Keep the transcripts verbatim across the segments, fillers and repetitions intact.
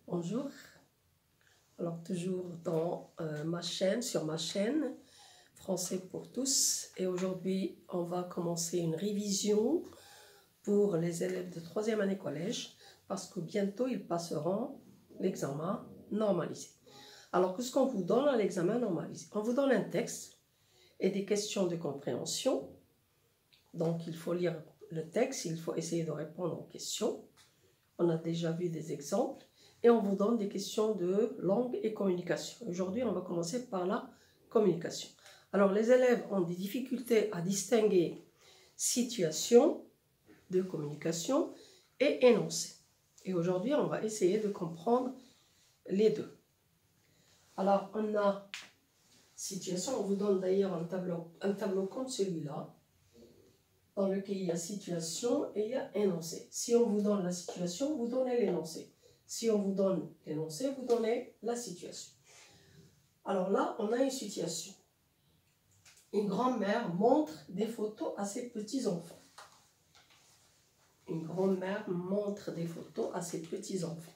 Bonjour, alors toujours dans euh, ma chaîne, sur ma chaîne Français pour tous, et aujourd'hui on va commencer une révision pour les élèves de troisième année collège parce que bientôt ils passeront l'examen normalisé. Alors qu'est-ce qu'on vous donne à l'examen normalisé? On vous donne un texte et des questions de compréhension, donc il faut lire le texte, il faut essayer de répondre aux questions. On a déjà vu des exemples. Et on vous donne des questions de langue et communication. Aujourd'hui, on va commencer par la communication. Alors, les élèves ont des difficultés à distinguer situation de communication et énoncé. Et aujourd'hui, on va essayer de comprendre les deux. Alors, on a situation, on vous donne d'ailleurs un tableau, un tableau comme celui-là, dans lequel il y a situation et il y a énoncé. Si on vous donne la situation, vous donnez l'énoncé. Si on vous donne l'énoncé, vous donnez la situation. Alors là, on a une situation. Une grand-mère montre des photos à ses petits-enfants. Une grand-mère montre des photos à ses petits-enfants.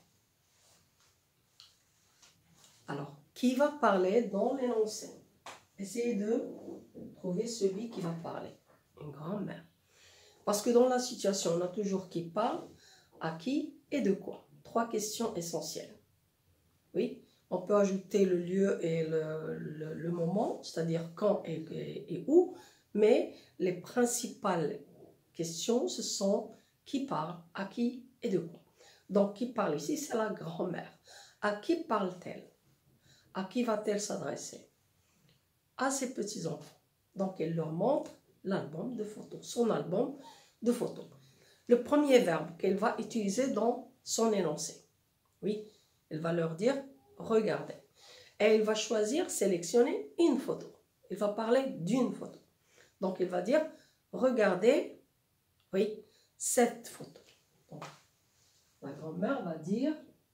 Alors, qui va parler dans l'énoncé? Essayez de trouver celui qui va parler. Une grand-mère. Parce que dans la situation, on a toujours qui parle, à qui et de quoi. Trois questions essentielles. Oui, on peut ajouter le lieu et le, le, le moment, c'est-à-dire quand et, et, et où, mais les principales questions, ce sont qui parle, à qui et de quoi. Donc, qui parle ici, c'est la grand-mère. À qui parle-t-elle? À qui va-t-elle s'adresser? À ses petits-enfants. Donc, elle leur montre l'album de photos, son album de photos. Le premier verbe qu'elle va utiliser dans son énoncé. Oui, elle va leur dire « regardez ». Et elle va choisir, sélectionner une photo. Elle va parler d'une photo. Donc, elle va dire « regardez, oui, cette photo ». Donc, la grand-mère va dire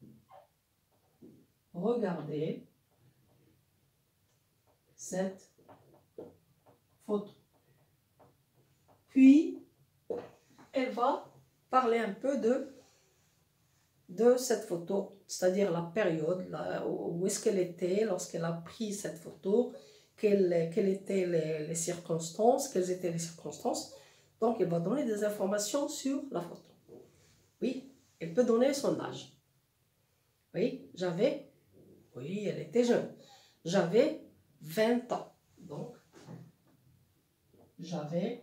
« regardez cette photo ». Puis, elle va parler un peu de de cette photo, c'est-à-dire la période, là, où est-ce qu'elle était lorsqu'elle a pris cette photo, quelles, quelles étaient les, les circonstances, quelles étaient les circonstances. Donc, elle va donner des informations sur la photo. Oui, elle peut donner son âge. Oui, j'avais, oui, elle était jeune. J'avais vingt ans. Donc, j'avais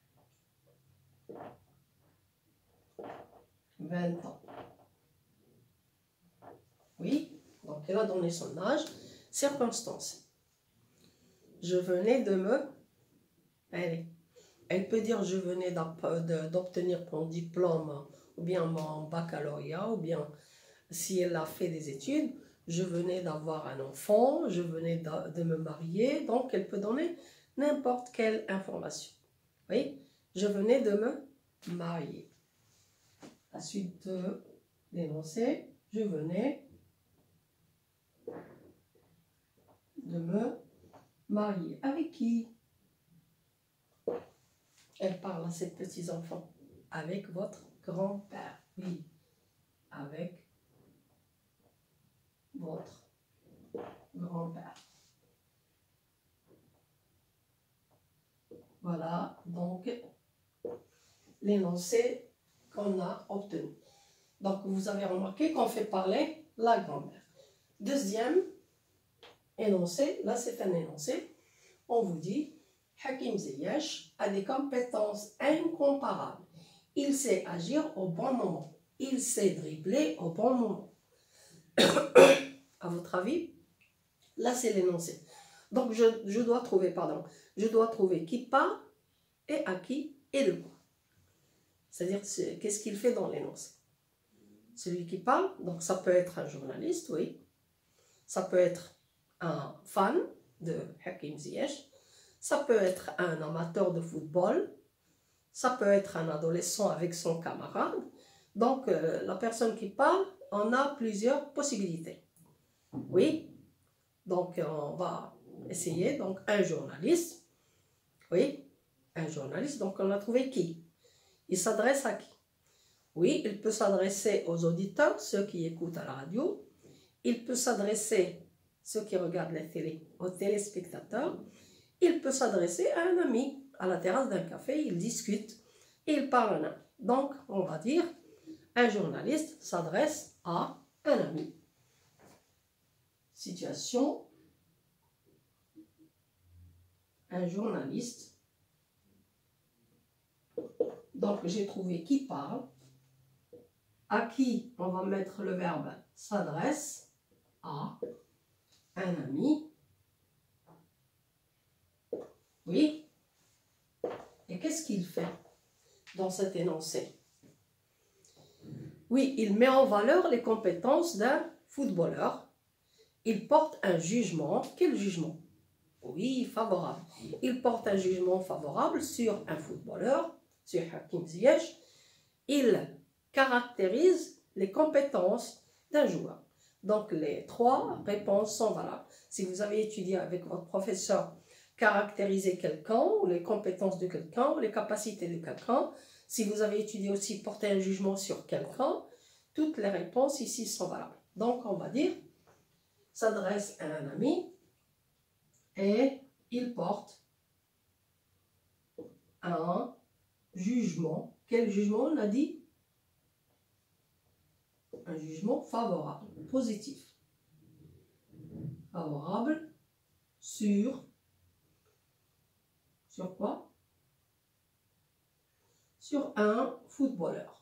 vingt ans. Oui, donc elle a donné son âge, circonstances. Je venais de me... Allez, elle peut dire je venais d'obtenir mon diplôme ou bien mon baccalauréat, ou bien si elle a fait des études, je venais d'avoir un enfant, je venais de, de me marier, donc elle peut donner n'importe quelle information. Oui, je venais de me marier. À la suite de l'énoncé, je venais de me marier. Avec qui? Elle parle à ses petits-enfants. Avec votre grand-père. Oui. Avec votre grand-père. Voilà, donc, l'énoncé qu'on a obtenu. Donc, vous avez remarqué qu'on fait parler la grand-mère. Deuxième énoncé, là c'est un énoncé, on vous dit Hakim Ziyech a des compétences incomparables. Il sait agir au bon moment. Il sait dribbler au bon moment. À votre avis, là c'est l'énoncé. Donc je, je dois trouver, pardon, je dois trouver qui parle et à qui et de quoi. C'est-à-dire qu'est-ce qu'il fait dans l'énoncé. Celui qui parle, donc ça peut être un journaliste, oui. Ça peut être un fan de Hakim Ziyech. Ça peut être un amateur de football. Ça peut être un adolescent avec son camarade. Donc, euh, la personne qui parle, on a plusieurs possibilités. Oui. Donc, on va essayer. Donc, un journaliste. Oui. Un journaliste. Donc, on a trouvé qui? Il s'adresse à qui? Oui, il peut s'adresser aux auditeurs, ceux qui écoutent à la radio. Il peut s'adresser, ceux qui regardent la télé, aux téléspectateurs. Il peut s'adresser à un ami, à la terrasse d'un café, il discute, il parle en un. Donc, on va dire, un journaliste s'adresse à un ami. Situation, un journaliste. Donc, j'ai trouvé qui parle, à qui on va mettre le verbe s'adresse, à un ami. Oui. Et qu'est-ce qu'il fait dans cet énoncé? Oui, il met en valeur les compétences d'un footballeur. Il porte un jugement. Quel jugement? Oui, favorable. Il porte un jugement favorable sur un footballeur, sur Hakim Ziyech. Il caractérise les compétences d'un joueur. Donc, les trois réponses sont valables. Si vous avez étudié avec votre professeur, caractériser quelqu'un, ou les compétences de quelqu'un, ou les capacités de quelqu'un, si vous avez étudié aussi porter un jugement sur quelqu'un, toutes les réponses ici sont valables. Donc, on va dire, s'adresse à un ami et il porte un jugement. Quel jugement on a dit? Un jugement favorable, positif. Favorable sur, sur quoi? Sur un footballeur.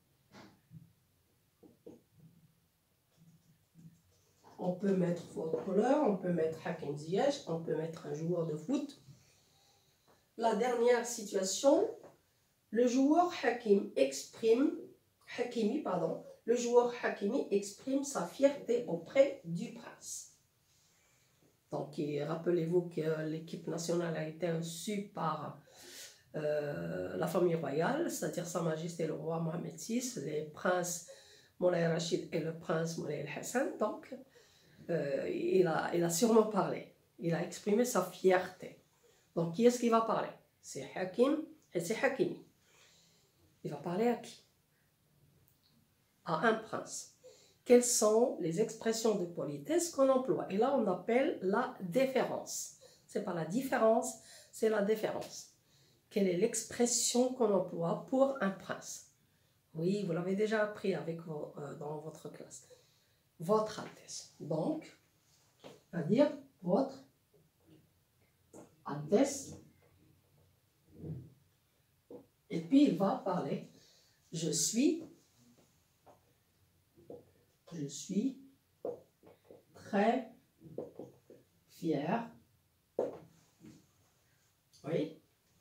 On peut mettre footballeur, on peut mettre Hakim Ziyech, on peut mettre un joueur de foot. La dernière situation, le joueur Hakim exprime, Hakimi, pardon, le joueur Hakimi exprime sa fierté auprès du prince. Donc, rappelez-vous que l'équipe nationale a été reçue par euh, la famille royale, c'est-à-dire Sa Majesté le roi Mohamed six, les princes Moulay Rachid et le prince Moulay Hassan. Donc, euh, il, a, il a sûrement parlé, il a exprimé sa fierté. Donc, qui est-ce qui va parler? C'est Hakim et c'est Hakimi. Il va parler à qui? À un prince. Quelles sont les expressions de politesse qu'on emploie? Et là, on appelle la déférence. Ce n'est pas la différence, c'est la déférence. Quelle est l'expression qu'on emploie pour un prince? Oui, vous l'avez déjà appris avec vos, euh, dans votre classe. Votre Altesse. Donc, on va dire votre Altesse. Et puis, il va parler. Je suis... Je suis très fier, oui,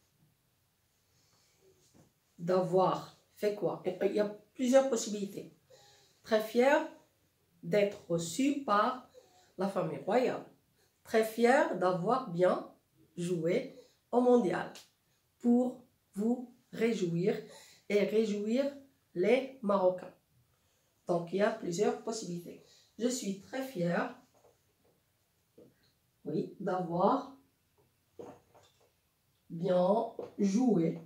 d'avoir fait quoi? Il y a plusieurs possibilités. Très fier d'être reçu par la famille royale. Très fier d'avoir bien joué au mondial pour vous réjouir et réjouir les Marocains. Donc, il y a plusieurs possibilités. Je suis très fière, oui, d'avoir bien joué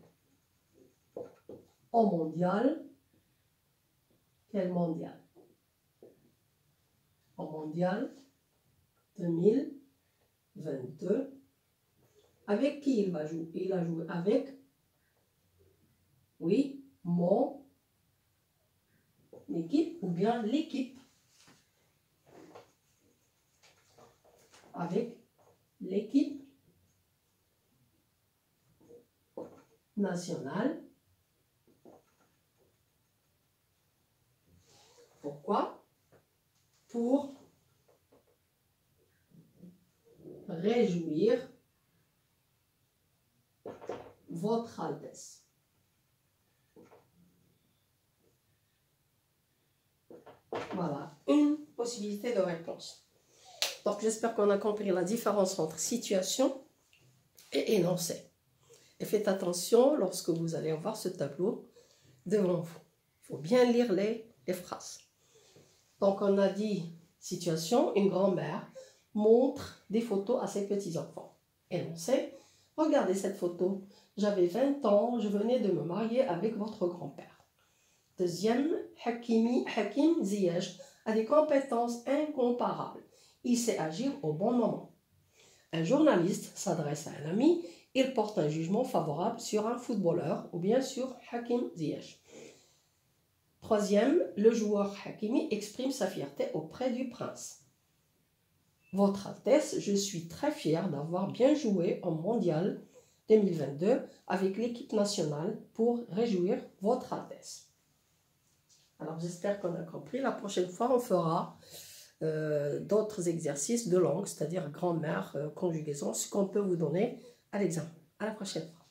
au mondial. Quel mondial? Au mondial deux mille vingt-deux. Avec qui il va jouer? Il a joué avec, oui, mon équipe ou bien l'équipe, avec l'équipe nationale. Pourquoi? Pour réjouir votre Altesse. Voilà, une possibilité de réponse. Donc, j'espère qu'on a compris la différence entre situation et énoncé. Et faites attention lorsque vous allez voir ce tableau devant vous. Il faut bien lire les, les phrases. Donc, on a dit situation, une grand-mère montre des photos à ses petits-enfants. Énoncé, regardez cette photo. J'avais vingt ans, je venais de me marier avec votre grand-père. Deuxième, Hakimi, Hakim Ziyech a des compétences incomparables. Il sait agir au bon moment. Un journaliste s'adresse à un ami, il porte un jugement favorable sur un footballeur ou bien sur Hakim Ziyech. Troisième, le joueur Hakimi exprime sa fierté auprès du prince. Votre Altesse, je suis très fier d'avoir bien joué au Mondial deux mille vingt-deux avec l'équipe nationale pour réjouir Votre Altesse. Alors j'espère qu'on a compris. La prochaine fois, on fera euh, d'autres exercices de langue, c'est-à-dire grammaire, euh, conjugaison, ce qu'on peut vous donner à l'examen. À la prochaine fois.